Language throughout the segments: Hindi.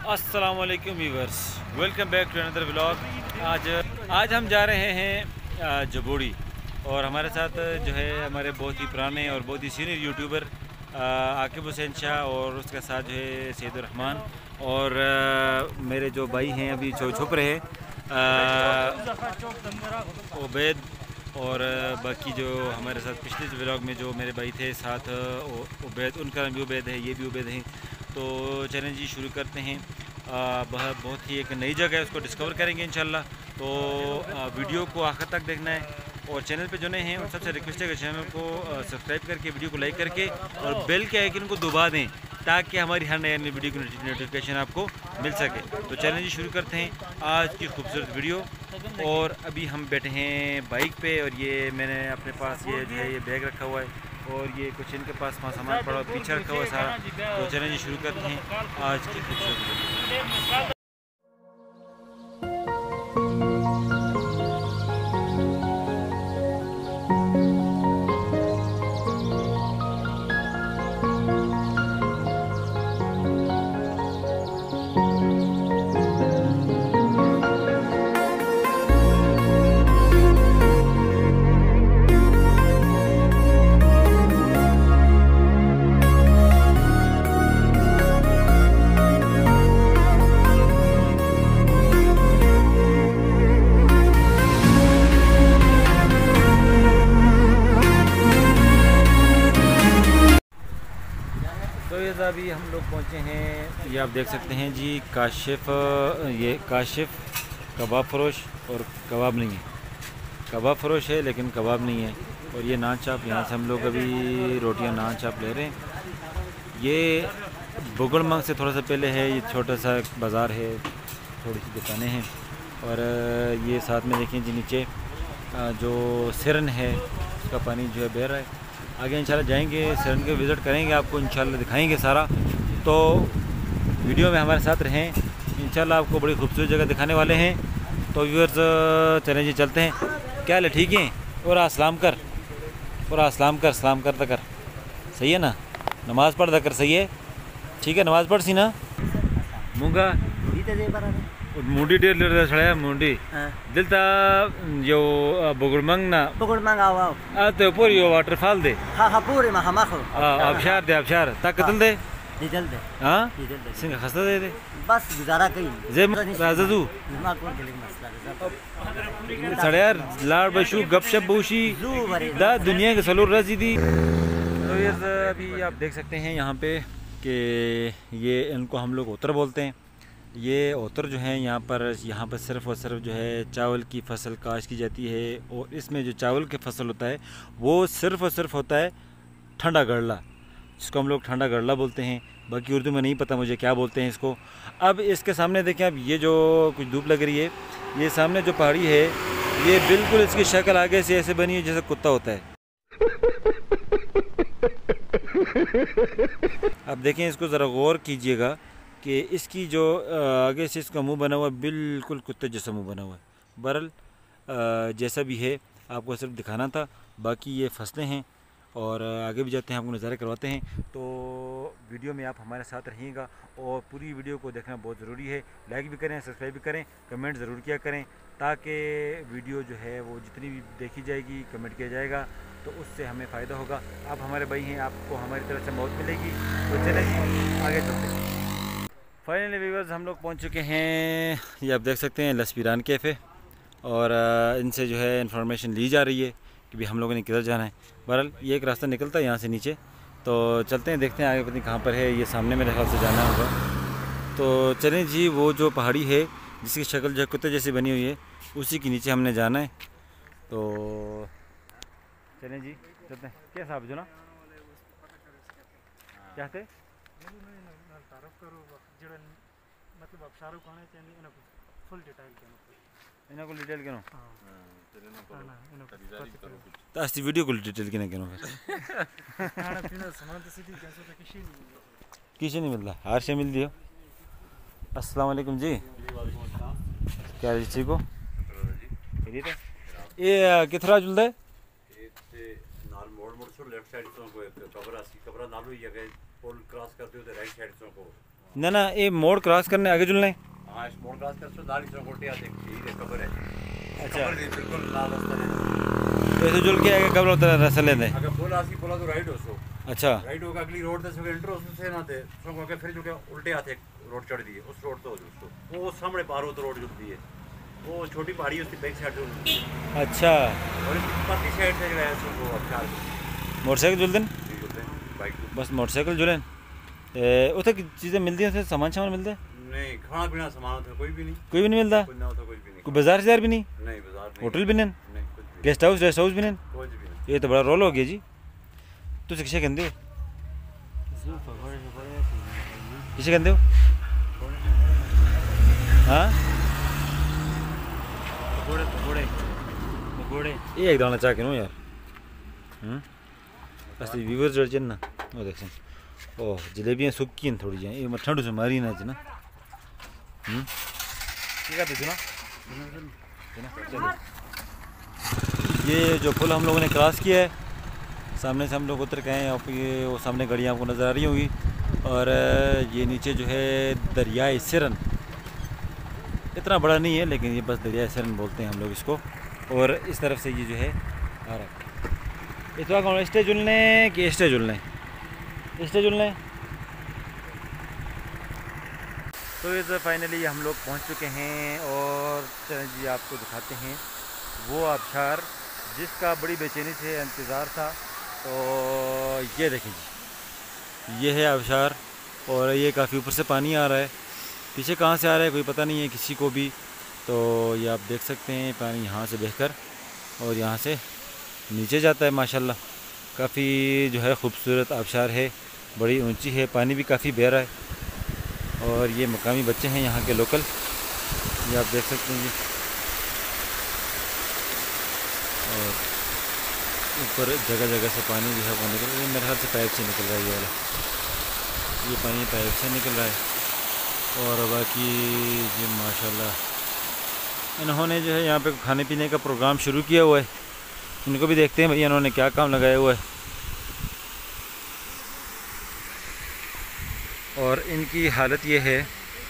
अस्सलाम वालेकुम viewers, welcome back to another vlog. आज हम जा रहे हैं जबोड़ी और हमारे साथ जो है हमारे बहुत ही पुराने और बहुत ही सीनियर यूट्यूबर आकिब हुसैन शाह और उसके साथ जो है सैयदुर रहमान और मेरे जो भाई हैं अभी छुप रहे उबैद और बाकी जो हमारे साथ पिछले व्लॉग में जो मेरे भाई थे साथ उबैद, उनका नाम भी उबैद है, ये भी उबैद हैं। तो चैलेंज जी शुरू करते हैं। बहुत ही एक नई जगह है, उसको डिस्कवर करेंगे इंशाल्लाह। तो वीडियो को आखिर तक देखना है और चैनल पे जो नए हैं उन सबसे रिक्वेस्ट है कि चैनल को सब्सक्राइब करके वीडियो को लाइक करके और बेल के आइकन को दबा दें ताकि हमारी हर नई वीडियो की नोटिफिकेशन आपको मिल सके। तो चैलेंज शुरू करते हैं आज की खूबसूरत वीडियो। और अभी हम बैठे हैं बाइक पे और ये मैंने अपने पास ये जो है ये बैग रखा हुआ है और ये कुछ इनके पास सामान पड़ा पीछे रखा हुआ है सारा। तो चैलेंज शुरू करते हैं आज की खूबसूरत वीडियो। तो ये अभी हम लोग पहुँचे हैं, ये आप देख सकते हैं जी काशिफ, ये काशिफ कबाब फरोश और कबाब नहीं है, कबाब फरोश है लेकिन कबाब नहीं है। और ये नान चाप, यहाँ से हम लोग अभी रोटियां नान चाप ले रहे हैं। ये बुगड़मंग से थोड़ा सा पहले है, ये छोटा सा बाज़ार है, थोड़ी सी दुकानें हैं। और ये साथ में देखें जी नीचे जो सिरन है उसका पानी जो है बह रहा है। आगे इंशाल्लाह जाएंगे, सिरन के विज़िट करेंगे, आपको इंशाल्लाह दिखाएंगे सारा। तो वीडियो में हमारे साथ रहें, इंशाल्लाह आपको बड़ी खूबसूरत जगह दिखाने वाले हैं। तो व्यूअर्स चलें जी चलते हैं। क्या हाल है, ठीक है? और अस्सलाम कर, और अस्सलाम कर, सलाम कर कर, सही है ना? नमाज़ पढ़ कर, सही है, ठीक है, नमाज़ पढ़ सी ना। मूंगा मुंडी डेर ले छड़या मुंडी दिलता जो बुगड़मंग ना बुगड़मंग आओ तो पूरी वाटरफॉल दे। हाँ पूरे में हम आखो आबशार दे, आबशार तक कतल दे डीजल दे। हां सिंह खस्ता दे बस गुजारा कई जे राजू छड़या लाड़ बशु गपशप बूशी दा दुनिया के सलूर रजी दी। तो ये अभी आप देख सकते हैं यहाँ पे कि ये इनको हम लोग ओतर बोलते हैं। ये ओतर जो है यहाँ पर सिर्फ़ और सिर्फ जो है चावल की फसल काश्त की जाती है और इसमें जो चावल की फसल होता है वो सिर्फ़ और सिर्फ होता है ठंडा गड़ला, जिसको हम लोग ठंडा गड़ला बोलते हैं। बाकी उर्दू में नहीं पता मुझे क्या बोलते हैं इसको। अब इसके सामने देखें, अब ये जो कुछ धूप लग रही है, ये सामने जो पहाड़ी है ये बिल्कुल इसकी शक्ल आगे से ऐसे बनी है जैसे कुत्ता होता है। अब देखें, इसको ज़रा गौर कीजिएगा कि इसकी जो आगे से इसका मुंह बना हुआ है बिल्कुल कुत्ते जैसा मुंह बना हुआ है। बहरहाल जैसा भी है आपको सिर्फ दिखाना था, बाकी ये फसलें हैं और आगे भी जाते हैं, आपको नज़ारे करवाते हैं। तो वीडियो में आप हमारे साथ रहिएगा और पूरी वीडियो को देखना बहुत ज़रूरी है। लाइक भी करें, सब्सक्राइब भी करें, कमेंट ज़रूर किया करें ताकि वीडियो जो है वो जितनी भी देखी जाएगी, कमेंट किया जाएगा तो उससे हमें फ़ायदा होगा। आप हमारे भाई हैं, आपको हमारी तरफ से मदद मिलेगी। तो चलें आगे चलते हैं। फाइनली व्यूअर्स हम लोग पहुंच चुके हैं, ये आप देख सकते हैं लस्पीरान कैफ़े और इनसे जो है इंफॉर्मेशन ली जा रही है कि भी हम लोगों ने किधर जाना है। बहरहाल ये एक रास्ता निकलता है यहाँ से नीचे, तो चलते हैं, देखते हैं आगे पता नहीं कहाँ पर है। ये सामने मेरे ख्याल से जाना होगा। तो चलें जी, वो जो पहाड़ी है जिसकी शक्ल जो कुत्ते जैसी बनी हुई है उसी के नीचे हमने जाना है। तो चलें जी चलते हैं। क्या साहब जो ना क्या थे मतलब शाहरुख खान फुल डिटेल के तो आज वीडियो को डिटेल के फिर किसी नहीं मिलता, हर शे मिल दियो। अस्सलाम वालेकुम जी, क्या जी ठीक हो? ये कितना जुलता है? लेफ्ट साइड तो कबरा नालू ही पुल क्रॉस करते हो राइट साइड को ना ना ये मोड़ क्रॉस करने आगे जुलना है। हाँ इस मोड़ क्रॉस कर सो दाल इस गोटे आते ठीक है खबर है। अच्छा खबर है बिल्कुल लाल रास्ता है। तो ऐसे जुल के आगे कब होता है रास्ता लेते हैं। अगर बोला सी बोला तो राइट हो सो। अच्छा राइट होगा अगली रोड से एंटर हो से ना थे सो को के फिर जो के उल्टे आते रोड चढ़ दी उस रोड तो हो उसको वो सामने पार हो तो रोड जुलती है वो छोटी पहाड़ी उसकी बैक साइड जुलती है। अच्छा और इसकी पतली साइड से जो है सो वो चार मोटरसाइकिल जुल दिन बाइक बस मोटरसाइकिल जुलें उसे चीज़ें मिलती हैं उसे सामान मिलता है। नहीं खाना पीना सामान होता कोई भी नहीं कोई भी नहीं मिलता कुछ ना होता कोई भी नहीं कोई बाजार शजार भी नहीं नहीं बाजार नहीं होटल भी नहीं नहीं कुछ भी गेस्ट हाउस भी नहीं। कुछ भी नहीं ये तो बड़ा रोल हो गया जी। तुम किसे कहते हो किसे कहते हो हाँ पकोड़े पकोड़े पकोड़े ये एक दाना चाह के नो यार असली व्यूवर जड़ ना वो देख ओह जलेबियाँ सूखी हैं थोड़ी जाए ये ठंड से मारी ना जना ठीक है जना ये जो पुल हम लोगों ने क्रॉस किया है सामने से हम लोग उतर गए हैं और ये वो सामने गाड़ियाँ आपको नज़र आ रही होंगी और ये नीचे जो है दरियाए सिरन इतना बड़ा नहीं है लेकिन ये बस दरियाए सिरन बोलते हैं हम लोग इसको। और इस तरफ से ये जो है आ रहा है इतना कौन स्टे जुलने कि स्टे जुलने स्टे जुलने। तो ये फाइनली हम लोग पहुंच चुके हैं और चलें जी आपको दिखाते हैं वो आबशार जिसका बड़ी बेचैनी से इंतज़ार था। तो ये देखें जी ये है आबशार और ये काफ़ी ऊपर से पानी आ रहा है पीछे कहाँ से आ रहा है कोई पता नहीं है किसी को भी। तो ये आप देख सकते हैं पानी यहाँ से बहकर और यहाँ से नीचे जाता है माशाल्लाह काफ़ी जो है ख़ूबसूरत आबशार है बड़ी ऊंची है पानी भी काफ़ी बह रहा है। और ये मकामी बच्चे हैं यहाँ के लोकल ये आप देख सकते हैं जी। और ऊपर जगह जगह से पानी जो है वो निकल रहा है मेरे ख्याल से पाइप से निकल रहा है ये वाला ये पानी पाइप से निकल रहा है। और बाकी ये माशाल्लाह इन्होंने जो है यहाँ पे खाने पीने का प्रोग्राम शुरू किया हुआ है इनको भी देखते हैं भैया इन्होंने क्या काम लगाया हुआ है। और इनकी हालत ये है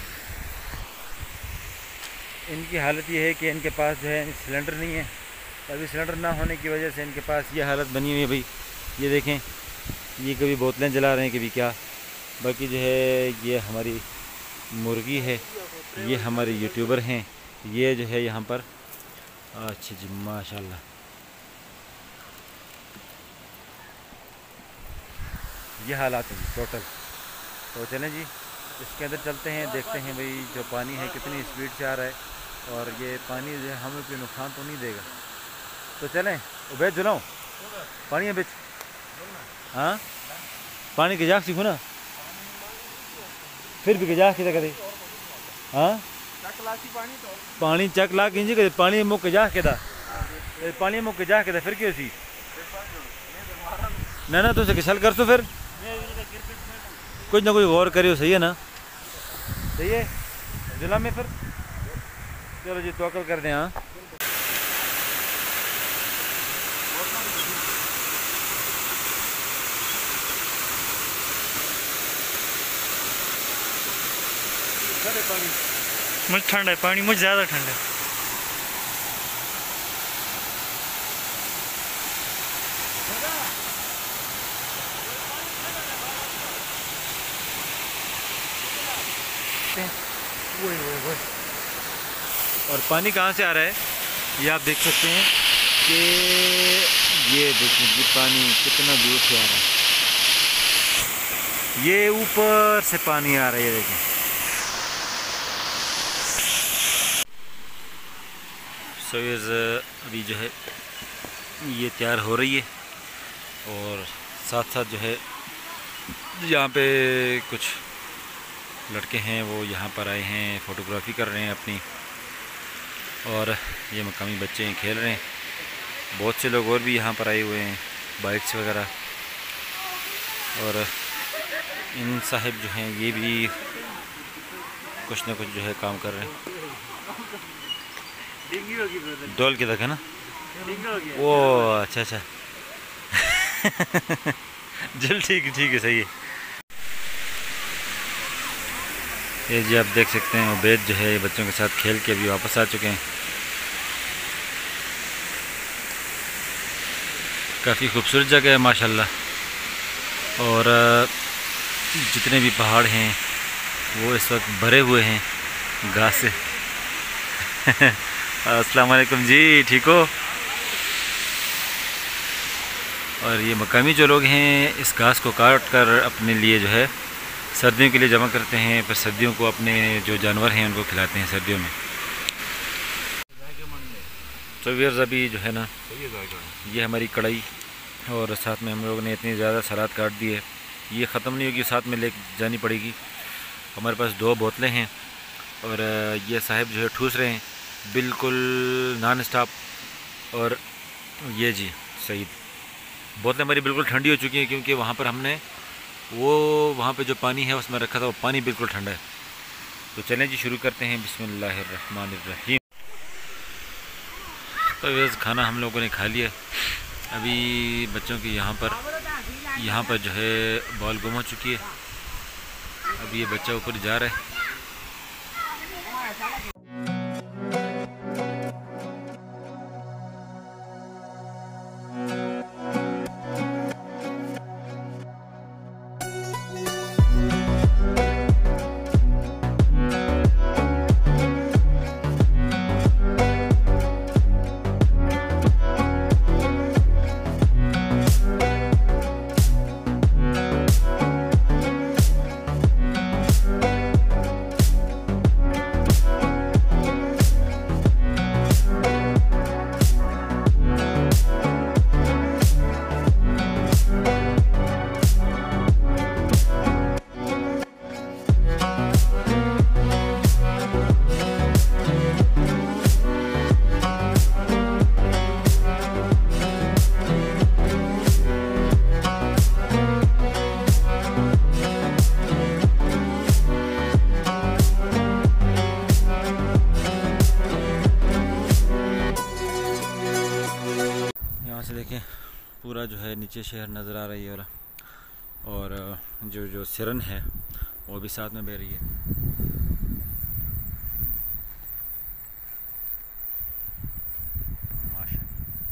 कि इनके पास जो है सिलेंडर नहीं है अभी सिलेंडर ना होने की वजह से इनके पास ये हालत बनी हुई है भाई। ये देखें ये कभी बोतलें जला रहे हैं कभी क्या। बाकी जो है ये हमारी मुर्गी है ये हमारे यूट्यूबर हैं ये जो है यहाँ पर अच्छा जी माशाल्लाह ये हालात हैं टोटल। तो चलें जी इसके अंदर चलते हैं देखते हैं भाई जो पानी है कितनी स्पीड से आ रहा है और ये पानी जो है हमें कोई नुकसान तो नहीं देगा। तो चलें उबैद जुलाऊँ पानी है बिच हाँ पानी के जाग सीखो ना फिर भी गजाक कितना करे हाँ पानी चक ला इंजी करे पानी मुक जा के पानी मुक जा के फिर क्यों सी ना तो किसल कर सो फिर कुछ ना कुछ गौर करियो सही है ना सही है जिला में फिर चलो जी तवक्कल कर दें। हाँ मुझे ठंड है पानी मुझे ज़्यादा ठंड है। और पानी कहाँ से आ रहा है ये आप देख सकते हैं कि ये देखिए ये पानी कितना दूर से आ रहा है ये ऊपर से पानी आ रहा है ये देखें। अभी जो है ये तैयार हो रही है और साथ साथ जो है यहाँ पे कुछ लड़के हैं वो यहाँ पर आए हैं फ़ोटोग्राफी कर रहे हैं अपनी और ये मकामी बच्चे हैं खेल रहे हैं। बहुत से लोग और भी यहाँ पर आए हुए हैं बाइक्स वगैरह और इन साहिब जो हैं ये भी कुछ ना कुछ जो है काम कर रहे हैं। डोल के तक है ना वो अच्छा चल ठीक है सही है। ये जी आप देख सकते हैं उबैद जो है बच्चों के साथ खेल के अभी वापस आ चुके हैं। काफ़ी खूबसूरत जगह है माशाल्लाह। और जितने भी पहाड़ हैं वो इस वक्त भरे हुए हैं घास से। अस्सलाम वालेकुम जी, ठीक हो? और ये मकामी जो लोग हैं इस घास को काट कर अपने लिए जो है सर्दियों के लिए जमा करते हैं, फिर सर्दियों को अपने जो जानवर हैं उनको खिलाते हैं सर्दियों में। तो व्यूअर्स अभी जो है ना ये हमारी कढ़ाई और साथ में हम लोगों ने इतनी ज़्यादा सलाद काट दी है, ये ख़त्म नहीं होगी, साथ में ले जानी पड़ेगी। हमारे पास 2 बोतलें हैं और ये साहिब जो है ठूस रहे हैं बिल्कुल नॉन स्टॉप। और ये जी सईद, बोतलें हमारी बिल्कुल ठंडी हो चुकी हैं क्योंकि वहाँ पर हमने वहाँ पे जो पानी है उसमें रखा था, वो पानी बिल्कुल ठंडा है। तो चलें जी शुरू करते हैं। बिस्मिल्लाहिर्रहमानिर्रहीम। तो वैसे खाना हम लोगों ने खा लिया। अभी बच्चों की यहाँ पर जो है बॉल गुम हो चुकी है। अभी ये बच्चा ऊपर जा रहा है। से देखें पूरा जो है नीचे शहर नज़र आ रही है और जो सिरन है वो भी साथ में बह रही है। माशाल्लाह।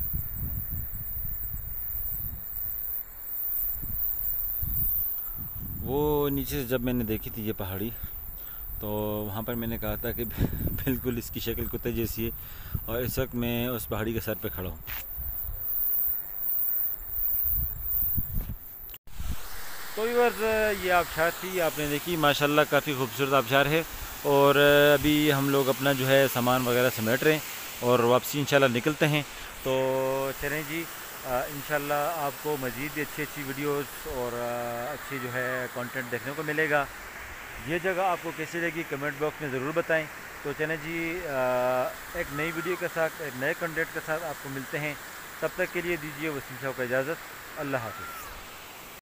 वो नीचे से जब मैंने देखी थी ये पहाड़ी, तो वहाँ पर मैंने कहा था कि बिल्कुल इसकी शक्ल कुत्ते जैसी है, और इस वक्त मैं उस पहाड़ी के सर पे खड़ा हूँ। तो व्यूअर्स ये आबशार थी, आपने देखी माशाल्लाह काफ़ी खूबसूरत आबशार है। और अभी हम लोग अपना जो है सामान वगैरह समेट रहे हैं और वापसी इंशाल्लाह निकलते हैं। तो चलें जी, इंशाल्लाह आपको मज़ीद भी अच्छी वीडियोस और अच्छी जो है कंटेंट देखने को मिलेगा। ये जगह आपको कैसी लगी कमेंट बॉक्स में ज़रूर बताएं। तो चलें जी, एक नई वीडियो के साथ, एक नए कंटेंट के साथ आपको मिलते हैं। तब तक के लिए दीजिए वसीम साहब को इजाज़त। अल्लाह हाफ़िज़।